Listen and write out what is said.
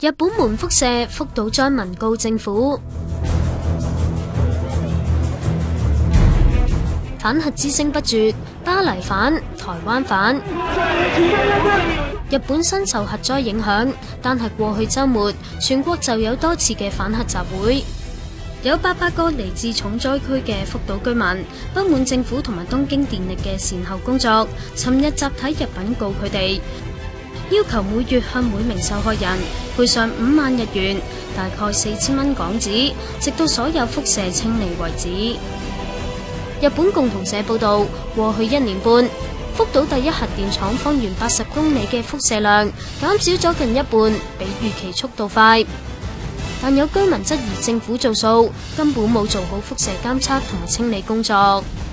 日本門輻射，福島災民告政府。反核之聲不絕，巴黎反，台灣反。日本深受核災影響，但係過去週末，全國就有多次嘅反核集會。有800個嚟自重災區嘅福島居民不滿政府同埋東京電力嘅善後工作，尋日集體入稟告佢哋，要求每月向每名受害人賠償5萬日元，大概4000蚊港紙，直到所有輻射清理為止。日本共同社報道，過去1年半，福島第一核電廠方圓80公里嘅輻射量減少咗近一半，比預期速度快。但有居民質疑政府做數，根本冇做好輻射監測同埋清理工作。